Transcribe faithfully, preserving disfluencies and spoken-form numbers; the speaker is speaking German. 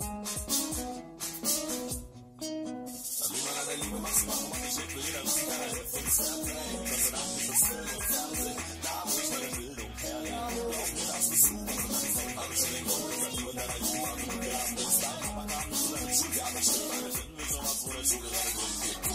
Liebe maximal, mach ich nicht für jeder Musik einer Hit von Fairplay. Gott sei Dank gibt es Film und Fernsehen, da wo ich meine Bildung herlege. Lauf mir das nicht zu, was du dann von hab ich schon den Grund, dass du in deiner Jugend angenommen bist. Dein Papa kam zu deinem Schuljahr, aber stimmt, meine finden wir sowas, wo der Schule gerade durchgeht.